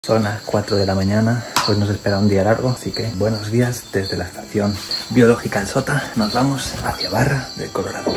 Son las 4 de la mañana, hoy nos espera un día largo, así que buenos días desde la estación biológica El Sota. Nos vamos hacia Barra del Colorado.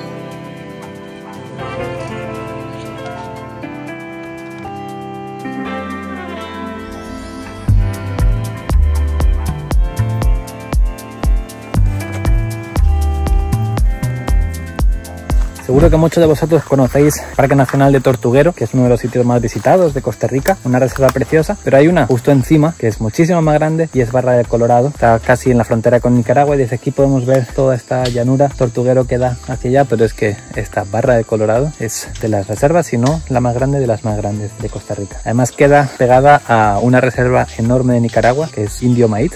Seguro que muchos de vosotros conocéis el Parque Nacional de Tortuguero, que es uno de los sitios más visitados de Costa Rica, una reserva preciosa, pero hay una justo encima que es muchísimo más grande y es Barra del Colorado. Está casi en la frontera con Nicaragua y desde aquí podemos ver toda esta llanura. Tortuguero queda hacia allá, pero es que esta Barra del Colorado es de las reservas, si no la más grande de las más grandes de Costa Rica. Además queda pegada a una reserva enorme de Nicaragua, que es Indio Maíz.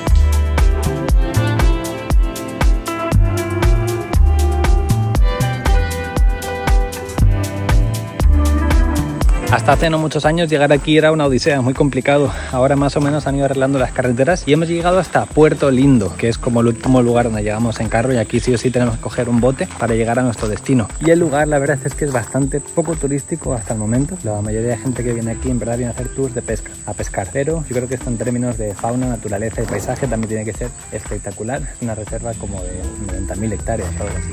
Hasta hace no muchos años llegar aquí era una odisea, muy complicado. Ahora más o menos han ido arreglando las carreteras y hemos llegado hasta Puerto Lindo, que es como el último lugar donde llegamos en carro, y aquí sí o sí tenemos que coger un bote para llegar a nuestro destino. Y el lugar la verdad es que es bastante poco turístico hasta el momento. La mayoría de gente que viene aquí en verdad viene a hacer tours de pesca, a pescar. Pero yo creo que esto en términos de fauna, naturaleza y paisaje también tiene que ser espectacular. Es una reserva como de 90.000 hectáreas o algo así.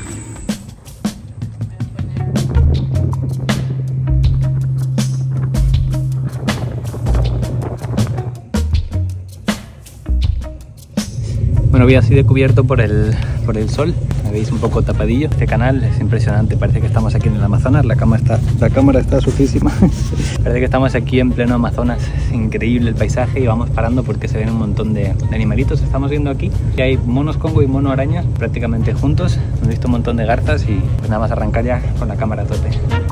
Bueno, voy así de cubierto por el sol, me veis un poco tapadillo. Este canal es impresionante, parece que estamos aquí en el Amazonas. La cámara está sucísima. Parece que estamos aquí en pleno Amazonas. Es increíble el paisaje y vamos parando porque se ven un montón de animalitos. Estamos viendo aquí que hay monos congo y mono araña prácticamente juntos. Hemos visto un montón de garzas y pues nada más arrancar ya con la cámara a tope.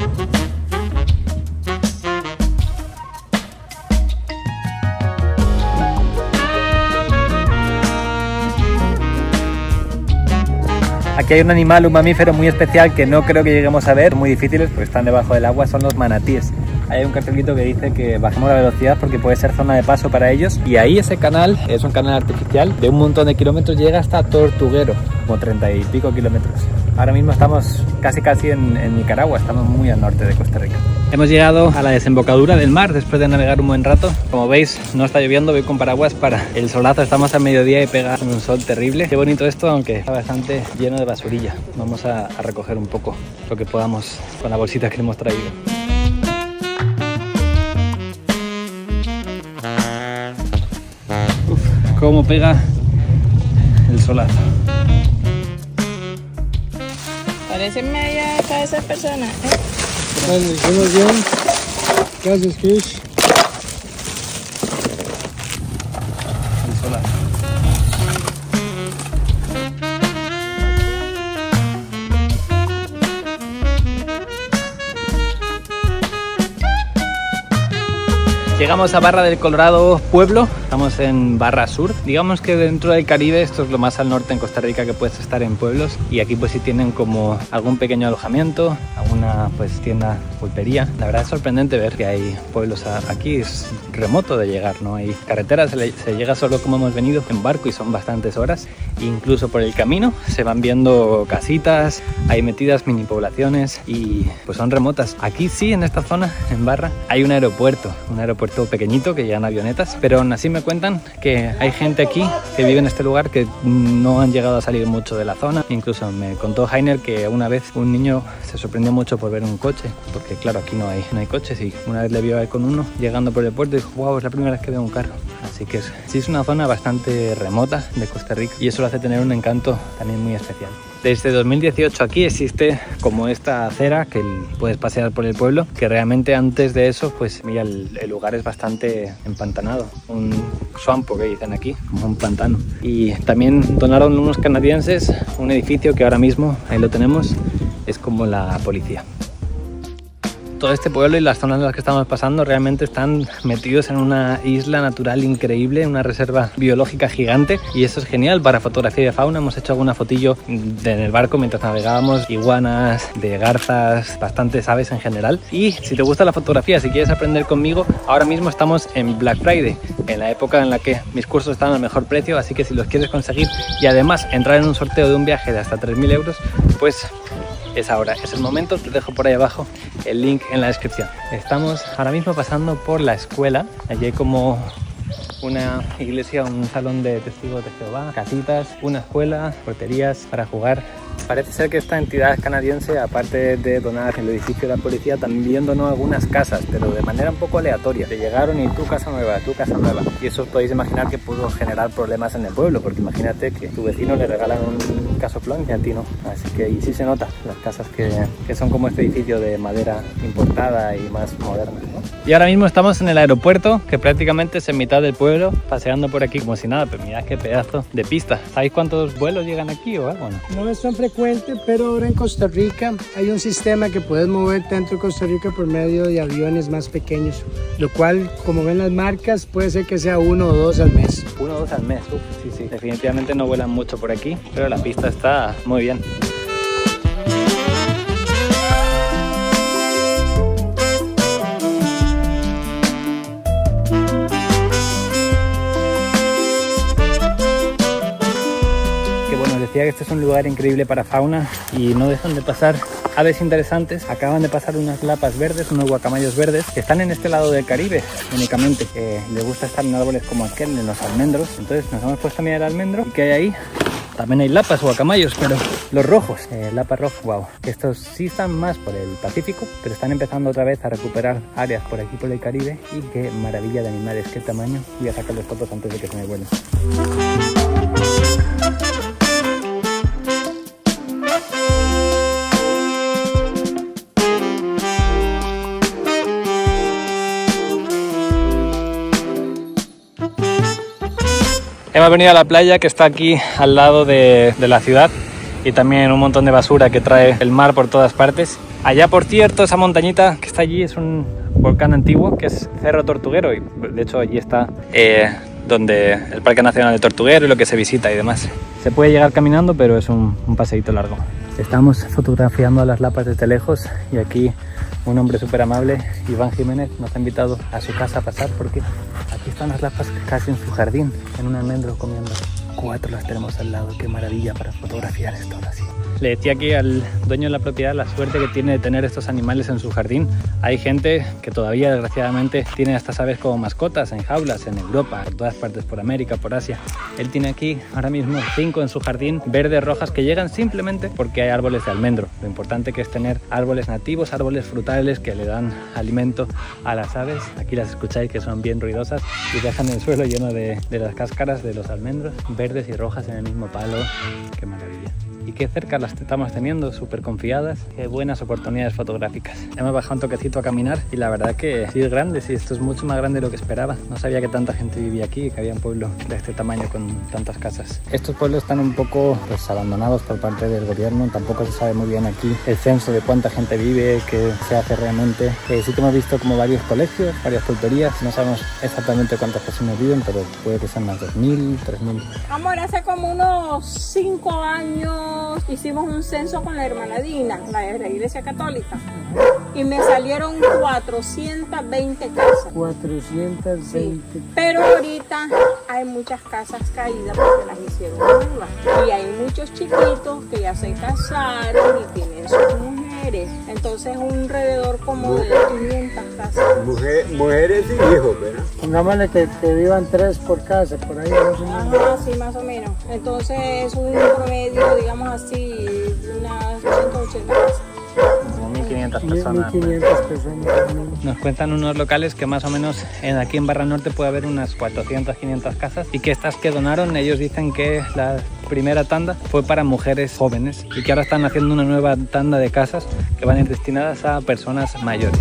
Aquí hay un animal, un mamífero muy especial que no creo que lleguemos a ver, muy difíciles porque están debajo del agua, son los manatíes. Hay un cartelito que dice que bajemos la velocidad porque puede ser zona de paso para ellos. Y ahí ese canal es un canal artificial de un montón de kilómetros, llega hasta Tortuguero, como 30 y pico kilómetros. Ahora mismo estamos casi en Nicaragua, estamos muy al norte de Costa Rica. Hemos llegado a la desembocadura del mar después de navegar un buen rato. Como veis, no está lloviendo, voy con paraguas para el solazo. Estamos a mediodía y pega un sol terrible. Qué bonito esto, aunque está bastante lleno de basurilla. Vamos a recoger un poco lo que podamos con la bolsita que hemos traído. Uf, cómo pega el solazo. Parece media cabeza de persona, Buenos días. Gracias, Chris. El solazo. Llegamos a Barra del Colorado pueblo, estamos en Barra Sur. Digamos que dentro del Caribe esto es lo más al norte en Costa Rica que puedes estar en pueblos, y aquí pues sí tienen como algún pequeño alojamiento, alguna pues tienda, pulpería. La verdad es sorprendente ver que hay pueblos aquí, es remoto de llegar, no hay carreteras, se llega solo como hemos venido en barco y son bastantes horas. Incluso por el camino se van viendo casitas, hay metidas mini poblaciones y pues son remotas. Aquí sí, en esta zona, en Barra, hay un aeropuerto pequeñito que llegan avionetas, pero aún así me cuentan que hay gente aquí que vive en este lugar que no han llegado a salir mucho de la zona. Incluso me contó Heiner que una vez un niño se sorprendió mucho por ver un coche, porque claro, aquí no hay coches, y una vez le vio a él con uno llegando por el puerto y dijo: wow, es la primera vez que veo un carro. Así que sí es una zona bastante remota de Costa Rica y eso lo hace tener un encanto también muy especial. Desde 2018 aquí existe como esta acera que puedes pasear por el pueblo, que realmente antes de eso pues mira, el lugar es bastante empantanado, un swampo que dicen aquí, como un pantano. Y también donaron unos canadienses un edificio que ahora mismo, ahí lo tenemos, es como la policía. Todo este pueblo y las zonas en las que estamos pasando realmente están metidos en una isla natural increíble, una reserva biológica gigante, y eso es genial para fotografía de fauna. Hemos hecho alguna fotillo en el barco mientras navegábamos, iguanas, de garzas, bastantes aves en general. Y si te gusta la fotografía, si quieres aprender conmigo, ahora mismo estamos en Black Friday, en la época en la que mis cursos están al mejor precio, así que si los quieres conseguir y además entrar en un sorteo de un viaje de hasta 3.000 euros, pues es ahora, es el momento. Te dejo por ahí abajo el link en la descripción. Estamos ahora mismo pasando por la escuela. Allí hay como una iglesia, un salón de testigos de Jehová, casitas, una escuela, porterías para jugar. Parece ser que esta entidad canadiense, aparte de donar el edificio de la policía, también donó algunas casas, pero de manera un poco aleatoria. Le llegaron y tu casa nueva, tu casa nueva. Y eso os podéis imaginar que pudo generar problemas en el pueblo, porque imagínate que tu vecino le regalan un casoplón y a ti no. Así que y sí se nota las casas que son como este edificio de madera importada y más moderna, ¿no? Y ahora mismo estamos en el aeropuerto, que prácticamente es en mitad del pueblo, paseando por aquí como si nada, pero mirad qué pedazo de pista. ¿Sabéis cuántos vuelos llegan aquí o algo? No es tan frecuente, pero ahora en Costa Rica hay un sistema que puedes moverte dentro de Costa Rica por medio de aviones más pequeños, lo cual, como ven las marcas, puede ser que sea 1 o 2 al mes. 1 o 2 al mes, sí. Definitivamente no vuelan mucho por aquí, pero la pista está muy bien. Decía que este es un lugar increíble para fauna y no dejan de pasar aves interesantes. Acaban de pasar unas lapas verdes, unos guacamayos verdes que están en este lado del Caribe únicamente. Les gusta estar en árboles como aquel, en los almendros. Entonces nos hemos puesto a mirar el almendro y ¿qué hay ahí? También hay lapas o guacamayos, pero los rojos, lapas rojas, wow. Estos sí están más por el Pacífico, pero están empezando otra vez a recuperar áreas por aquí por el Caribe. Y qué maravilla de animales, qué tamaño. Voy a sacarles fotos antes de que se me vuelen. Hemos venido a la playa que está aquí al lado de la ciudad y también un montón de basura que trae el mar por todas partes. Allá, por cierto, esa montañita que está allí es un volcán antiguo que es Cerro Tortuguero y de hecho allí está donde el Parque Nacional de Tortuguero y lo que se visita y demás. Se puede llegar caminando, pero es un paseíto largo. Estamos fotografiando las lapas desde lejos y aquí un hombre súper amable, Iván Jiménez, nos ha invitado a su casa a pasar porque aquí están las lapas casi en su jardín, en un almendro comiendo. 4 las tenemos al lado, qué maravilla para fotografiar esto así. Le decía aquí al dueño de la propiedad la suerte que tiene de tener estos animales en su jardín. Hay gente que todavía desgraciadamente tiene a estas aves como mascotas en jaulas en Europa, por todas partes, por América, por Asia. Él tiene aquí ahora mismo 5 en su jardín, verdes, rojas, que llegan simplemente porque hay árboles de almendro. Lo importante que es tener árboles nativos, árboles frutales que le dan alimento a las aves. Aquí las escucháis que son bien ruidosas y dejan el suelo lleno de las cáscaras de los almendros, verdes y rojas en el mismo palo. Qué maravilla. Y qué cerca las estamos teniendo, súper confiadas, qué buenas oportunidades fotográficas. Hemos bajado un toquecito a caminar y la verdad que sí es grande, sí, esto es mucho más grande de lo que esperaba. No sabía que tanta gente vivía aquí, que había un pueblo de este tamaño con tantas casas. Estos pueblos están un poco pues, abandonados por parte del gobierno, tampoco se sabe muy bien aquí el censo de cuánta gente vive, qué se hace realmente. Sí que hemos visto como varios colegios, varias tutorías, no sabemos exactamente cuántas personas viven, pero puede que sean más 2.000, 3.000. Amor, hace como unos 5 años hicimos un censo con la hermana Dina, la de la Iglesia Católica, y me salieron 420 casas. 420. Sí. Pero ahorita hay muchas casas caídas porque las hicieron nuevas. Y hay muchos chiquitos que ya se casaron y tienen sus mujeres. Entonces un alrededor como de 500 casas. Mujeres y hijos, ¿verdad? Pongámosle que vivan 3 por casa, por ahí más o menos. Ajá, sí, más o menos. Entonces un promedio, digamos así, de unas 180 casas. Como 1.500 personas. 1.500 personas. Nos cuentan unos locales que más o menos aquí en Barra Norte puede haber unas 400, 500 casas y que estas que donaron, ellos dicen que la primera tanda fue para mujeres jóvenes y que ahora están haciendo una nueva tanda de casas que van a ir destinadas a personas mayores.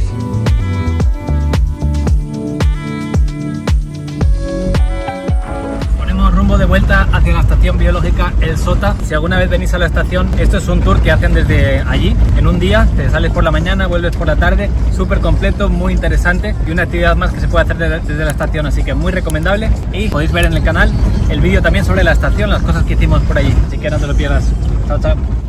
Rumbo de vuelta hacia la estación biológica El Sota. Si alguna vez venís a la estación, esto es un tour que hacen desde allí en un día. Te sales por la mañana, vuelves por la tarde, súper completo, muy interesante y una actividad más que se puede hacer desde la estación, así que muy recomendable. Y podéis ver en el canal el vídeo también sobre la estación, las cosas que hicimos por allí, así que no te lo pierdas. Chao, chao.